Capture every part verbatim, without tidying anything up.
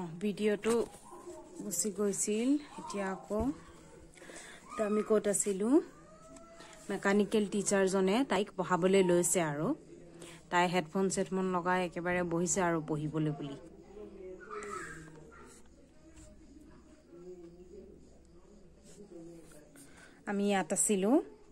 ভিডিওটো গুছি গৈছিল এতিয়া আকৌ তো আমি কোট আছিলু মেকানিক্যাল টিচার জনে তাইক পঢ়াবলৈ লৈছে আৰু তাই হেডফোন সেটফোন লগাই একেবাৰে বহিছে আৰু পঢ়িবলৈ বুলি আমি ইয়াত আছিলু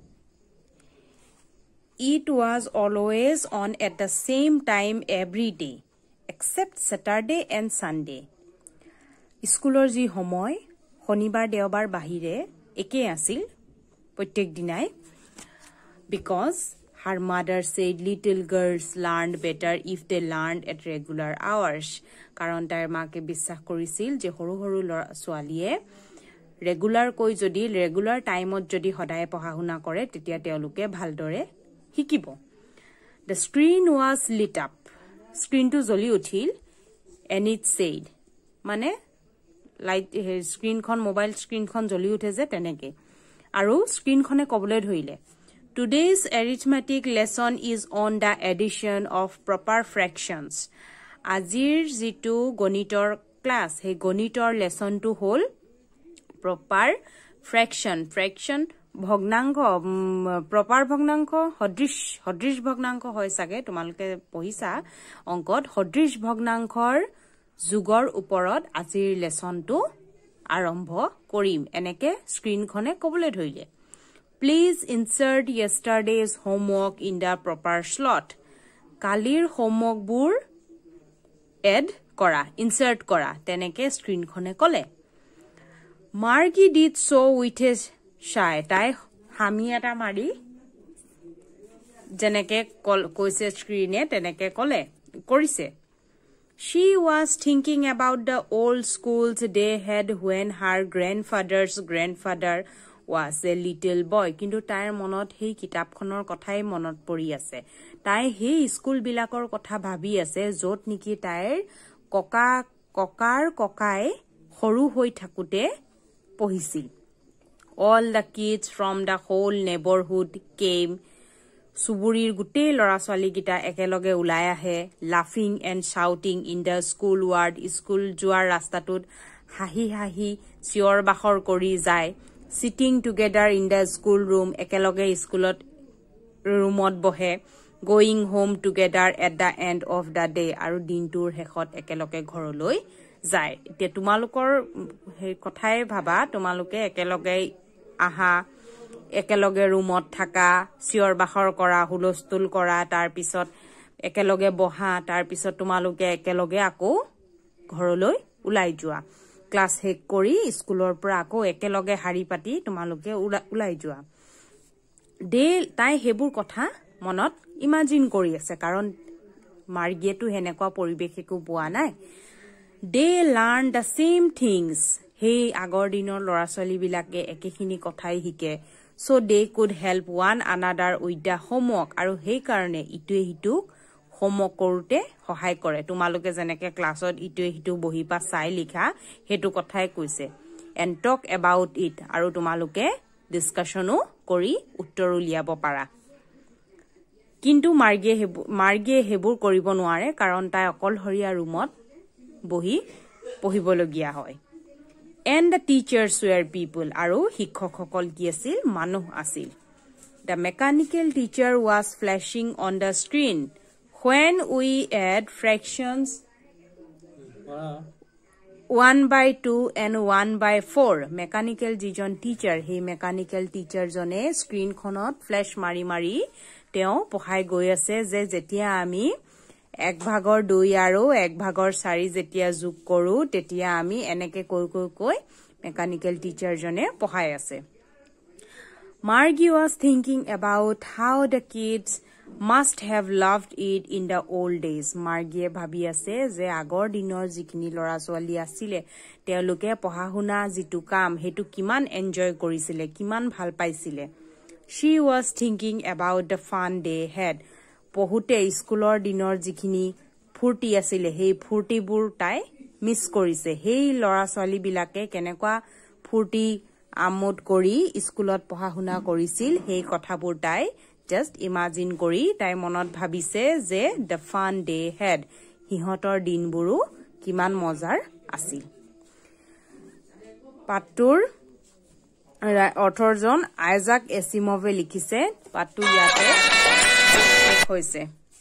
It was always on at the same time every day except Saturday and Sunday. Schoolor ji homoy shonibar deobar bahire eke asil protek dinai because her mother said little girls learned better if they learned at regular hours. Karon tar maake biswas korisil je horu horu swaliye regular koi jodi regular time ot jodi hodaye poha huna kore tetia teoluke bhaldore hikibo. The screen was lit up. Screen to joli uthil and it said mane light screen khon mobile screen khon joli uthe je teneke aru screen khone kobole dhoile today's arithmetic lesson is on the addition of proper fractions. Ajir jitu gonitor class he gonitor lesson to hol proper fraction fraction ভগ্নাংক proper ভগ্নাংক সদৃশ সদৃশ ভগ্নাংক হয় সাগে তোমালকে পঢ়িছা অংকত সদৃশ ভগ্নাংকৰ যুগৰ ওপৰত আজিৰ লেসনটো আৰম্ভ কৰিম এনেকে স্ক্ৰিনখনে কবলে ধৰিলে please insert yesterday's homework in the proper slot কালিৰ হোমৱৰ্কবোৰ এড কৰা ইনসার্ট কৰা তেনেকে স্ক্ৰিনখনে কলে মাৰ্গি did so with his shy tai hami eta mari jeneke koise screen e teneke kole korise she was thinking about the old schools they had when her grandfather's grandfather was a little boy kintu tair monot hei kitab khonor kothai monot pori ase tai hei school bilakor kotha bhabi ase jot niki tair koka kokar kokai horu hoi thakute pohisil all the kids from the whole neighborhood came suburir gute lora swali gita ekeloge ulai ahe laughing and shouting in the school ward school juar rastatut hahi hahi sior bahor kori jai sitting together in the school room ekeloge schoolot roomot bohe going home together at the end of the day aru dintur hekhot ekeloge ghoroloi jai te tumalukor he kothai bhaba tumaluke ekeloge aha ekeloge roomot thaka sior bahor kora hulostul kora tar pisot ekeloge boha tar pisot tumaluke ekeloge ako ghoroloi ulai jua class hek kori schoolor pura ako ekeloge hari pati tumaluke ulai jua de tai hebur kotha monot imagine kori ase karon margie tu henekwa poribekheku boa nai they learn the same things hey agor dinor lora swali bilake ekekhini kothai hike so they could help one another with the homework aru hey karone itue hitu homework korute sahay kore tumaluke jeneke classot itue hitu bohi pa sai likha hetu kothai koise and talk about it aru tumaluke discussion kori uttor uliabo para kintu marge marge hebur koribo noare karon tai okol horia roomot bohi pohibologia hoy and the teachers were people aru shiক্ষক সকল কি আছিল মানুহ আছিল the mechanical teacher was flashing on the screen when we add fractions one by two and one by four mechanical jijon teacher he mechanical teacher jone screen khonot flash mari mari teo pohai goi ase je jetia ami এক ভাগৰ দুই আৰু এক ভাগৰ চাৰি যেতিয়া যোগ কৰো তেতিয়া আমি এনেকে কই কই কই মেকানিক্যাল টিচাৰ জনে পঢ়াই আছে Margie was thinking about how the kids must have loved it in the old days Margie ভাবি আছে যে আগৰ দিনৰ যিখিনি লৰা ছোৱালী আছিল তেওঁলোকে পঢ়া শুনা জিতু কাম হেতু কিমান এনজয় কৰিছিলে কিমান ভাল পাইছিলে She was thinking about the fun they had পহুতে স্কুলৰ দিনৰ যিখিনি ফুৰ্তি আছিল হেই ফুৰ্তিবোৰ তাই মিস কৰিছে হেই লৰা ছোৱালী বিলাকে কেনেকুৱা ফুৰ্তি আমোদ কৰি স্কুলত পঢ়া শুনা কৰিছিল হেই কথাবোৰ তাই জাস্ট ইমাজিন কৰি তাই মনত ভাবিছে যে the fun they had হিহতৰ দিনবোৰো কিমান মজাৰ আছিল পাঠটোৰ অথৰজন আইজাক এছিমভে লিখিছে পাঠটো ইয়াতে শেষ হৈছে